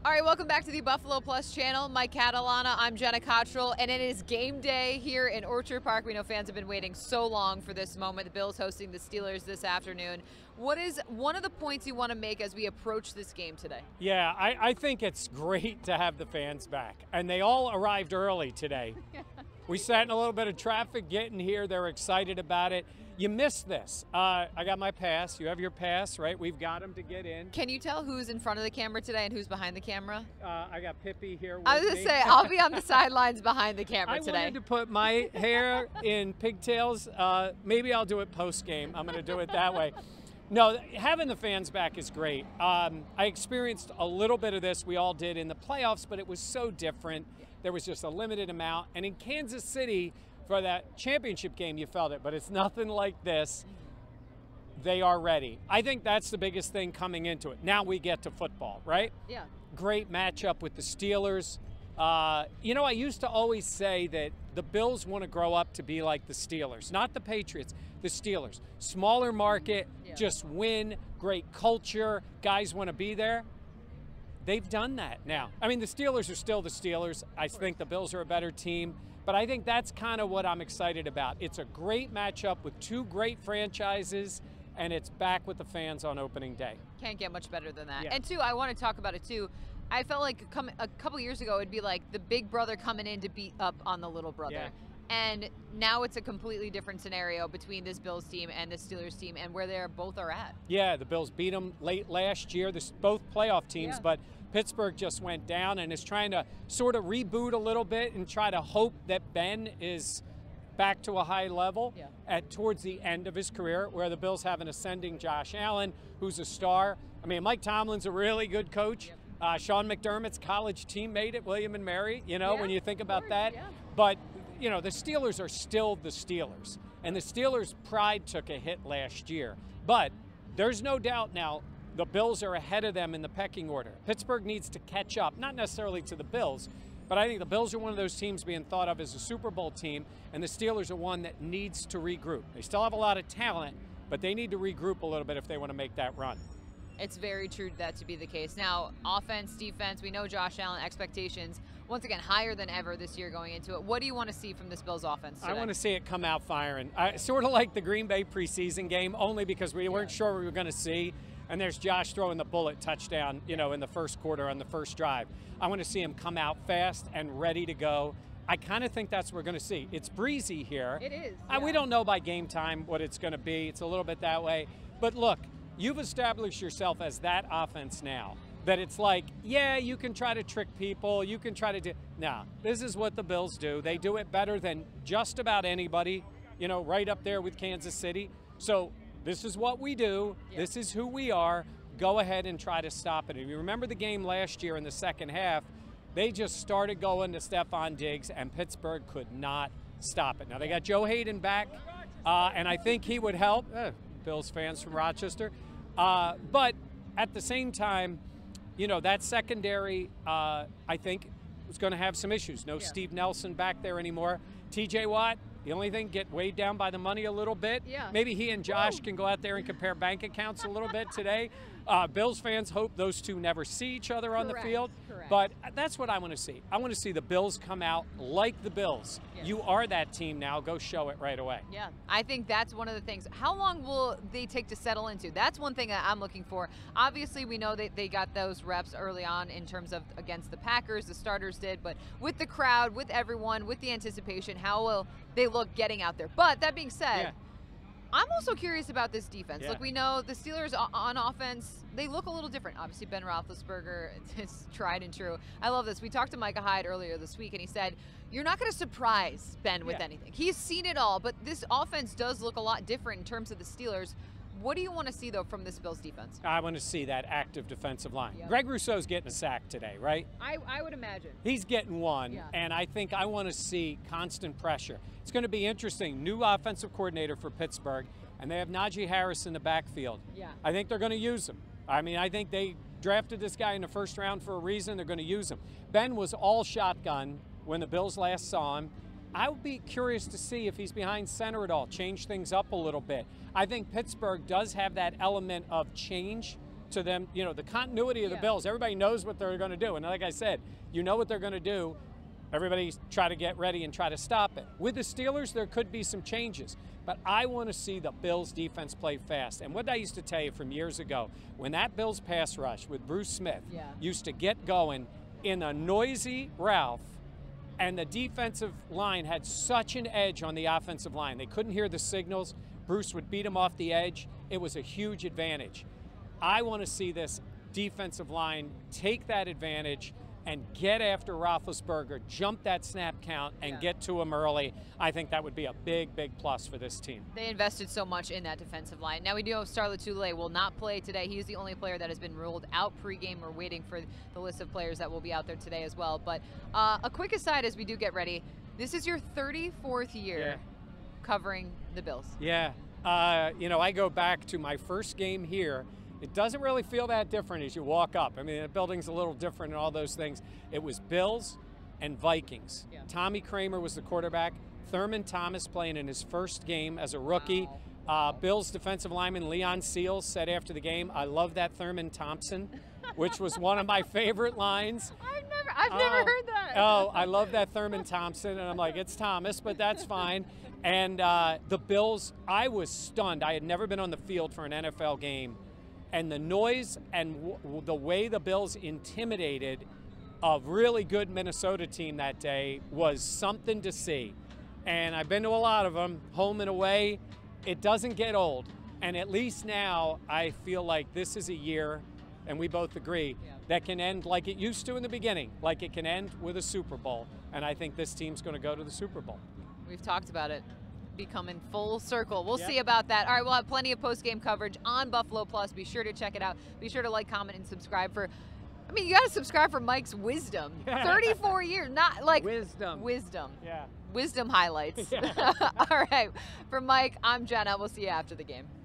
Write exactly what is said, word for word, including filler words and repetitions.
All right, welcome back to the Buffalo Plus channel. Mike Catalana, I'm Jenna Cottrell, and it is game day here in Orchard Park. We know fans have been waiting so long for this moment. The Bills hosting the Steelers this afternoon. What is one of the points you want to make as we approach this game today? Yeah, I, I think it's great to have the fans back, and they all arrived early today. We sat in a little bit of traffic getting here. They're excited about it. You missed this. Uh, I got my pass. You have your pass, right? We've got them to get in. Can you tell who's in front of the camera today and who's behind the camera? Uh, I got Pippi here with I was going me. to say, I'll be on the sidelines behind the camera I today. wanted to put my hair in pigtails. Uh, maybe I'll do it post-game. I'm going to do it that way. No, having the fans back is great. Um, I experienced a little bit of this. We all did in the playoffs, but it was so different. There was just a limited amount. And in Kansas City, for that championship game, you felt it, but it's nothing like this. They are ready. I think that's the biggest thing coming into it. Now we get to football, right? Yeah. Great matchup with the Steelers. Uh, you know, I used to always say that the Bills want to grow up to be like the Steelers, not the Patriots, the Steelers. Smaller market, Yeah. just win, great culture, guys want to be there. They've done that now. I mean, the Steelers are still the Steelers. I think the Bills are a better team, but I think that's kind of what I'm excited about. It's a great matchup with two great franchises, and it's back with the fans on opening day. Can't get much better than that. Yeah. And two, I want to talk about it too. I felt like come, a couple years ago, it'd be like the big brother coming in to beat up on the little brother. Yeah. And now it's a completely different scenario between this Bills team and the Steelers team and where they're both are at. Yeah, the Bills beat them late last year. This both playoff teams, Yeah. but Pittsburgh just went down and is trying to sort of reboot a little bit and try to hope that Ben is back to a high level Yeah. at towards the end of his career, where the Bills have an ascending Josh Allen, who's a star. I mean, Mike Tomlin's a really good coach. Yep. Uh, Sean McDermott's college teammate at William and Mary, you know, Yeah, when you think of about course, that. yeah. But, you know, the Steelers are still the Steelers. And the Steelers' pride took a hit last year. But there's no doubt now the Bills are ahead of them in the pecking order. Pittsburgh needs to catch up, not necessarily to the Bills, but I think the Bills are one of those teams being thought of as a Super Bowl team, and the Steelers are one that needs to regroup. They still have a lot of talent, but they need to regroup a little bit if they want to make that run. It's very true that to be the case. Now, offense, defense, we know Josh Allen expectations, once again, higher than ever this year going into it. What do you want to see from this Bills offense today? I want to see it come out firing. I, sort of like the Green Bay preseason game, only because we weren't sure we were going to see. And there's Josh throwing the bullet touchdown, you know, in the first quarter on the first drive. I want to see him come out fast and ready to go. I kind of think that's what we're going to see. It's breezy here. It is. Uh, we yeah. don't know by game time what it's going to be. It's a little bit that way. But look, you've established yourself as that offense now. That it's like, yeah, you can try to trick people. You can try to do. No, this is what the Bills do. They do it better than just about anybody, you know, right up there with Kansas City. So this is what we do. Yeah. This is who we are. Go ahead and try to stop it. If you remember the game last year in the second half, they just started going to Stephon Diggs, and Pittsburgh could not stop it. Now, they got Joe Hayden back, uh, and I think he would help. Eh, Bills fans from Rochester. Uh, but at the same time, you know, that secondary, uh, I think, was going to have some issues. No Yeah. Steve Nelson back there anymore. T J Watt, the only thing, get weighed down by the money a little bit. Yeah. Maybe he and Josh can go out there and compare bank accounts a little bit today. Uh, Bills fans hope those two never see each other on Correct, the field. correct. But that's what I want to see. I want to see the Bills come out like the Bills. Yes. You are that team now. Go show it right away. Yeah, I think that's one of the things. How long will they take to settle into? That's one thing that I'm looking for. Obviously, we know that they got those reps early on in terms of against the Packers, the starters did, but with the crowd, with everyone, with the anticipation, how will they look getting out there? But that being said, Yeah. I'm also curious about this defense. Yeah. Look, we know the Steelers o- on offense, they look a little different. Obviously, Ben Roethlisberger is tried and true. I love this. We talked to Micah Hyde earlier this week, and he said, you're not going to surprise Ben with Yeah. anything. He's seen it all, but this offense does look a lot different in terms of the Steelers. What do you want to see, though, from this Bills defense? I want to see that active defensive line. Yep. Greg Rousseau's getting a sack today, right? I, I would imagine. He's getting one, Yeah. and I think I want to see constant pressure. It's going to be interesting. New offensive coordinator for Pittsburgh, and they have Najee Harris in the backfield. Yeah. I think they're going to use him. I mean, I think they drafted this guy in the first round for a reason. They're going to use him. Ben was all shotgun when the Bills last saw him. I would be curious to see if he's behind center at all, change things up a little bit. I think Pittsburgh does have that element of change to them, you know, the continuity of the Yeah. Bills. Everybody knows what they're going to do. And like I said, you know what they're going to do. Everybody try to get ready and try to stop it. With the Steelers, there could be some changes. But I want to see the Bills defense play fast. And what I used to tell you from years ago, when that Bills pass rush with Bruce Smith Yeah. used to get going in a noisy Ralph, and the defensive line had such an edge on the offensive line. They couldn't hear the signals. Bruce would beat them off the edge. It was a huge advantage. I want to see this defensive line take that advantage and get after Roethlisberger, jump that snap count, and Yeah. get to him early. I think that would be a big, big plus for this team. They invested so much in that defensive line. Now we do know Starlet Tulare will not play today. He's the only player that has been ruled out pregame. We're waiting for the list of players that will be out there today as well. But uh, a quick aside as we do get ready, this is your thirty-fourth year Yeah. covering the Bills. Yeah, uh, you know, I go back to my first game here. It doesn't really feel that different as you walk up. I mean, the building's a little different and all those things. It was Bills and Vikings. Yeah. Tommy Kramer was the quarterback. Thurman Thomas playing in his first game as a rookie. Wow. Uh, Bills defensive lineman Leon Seals said after the game, "I love that Thurman Thompson," which was one of my favorite lines. I've never, I've never Oh, heard that. Oh, I love that Thurman Thompson, and I'm like, it's Thomas, but that's fine. And uh, the Bills, I was stunned. I had never been on the field for an N F L game, and the noise and w the way the Bills intimidated a really good Minnesota team that day was something to see. And I've been to a lot of them, home and away. It doesn't get old. And at least now I feel like this is a year, and we both agree, Yeah. that can end like it used to in the beginning, like it can end with a Super Bowl. And I think this team's going to go to the Super Bowl. We've talked about it becoming full circle. We'll Yep. see about that. All right, we'll have plenty of post-game coverage on Buffalo Plus. Be sure to check it out. Be sure to like, comment, and subscribe for, I mean, you got to subscribe for Mike's wisdom. thirty-four years, not like Wisdom. wisdom. Yeah. Wisdom highlights. Yeah. All right, for Mike, I'm Jenna. We'll see you after the game.